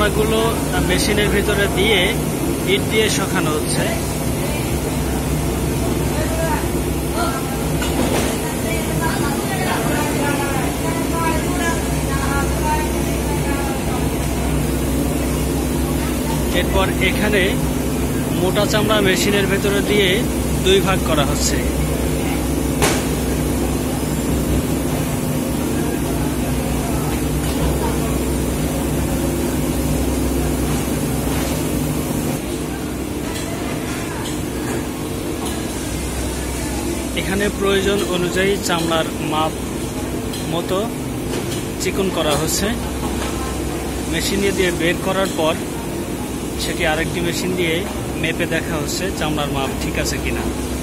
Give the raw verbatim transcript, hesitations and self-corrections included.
চামড়াগুলো মেশিনের ভিতরে দিয়ে ইট দিয়ে শুকানো হচ্ছে। এরপর এখানে মোটা চামড়া মেশিনের ভেতরে দিয়ে দুই ভাগ করা হচ্ছে। এখানে প্রয়োজন অনুযায়ী চামড়ার মাপ মতো চিকন করা হচ্ছে। মেশিনে দিয়ে বের করার পর সেটি আরেকটি মেশিন দিয়ে মেপে দেখা হচ্ছে চামড়ার মাপ ঠিক আছে কিনা।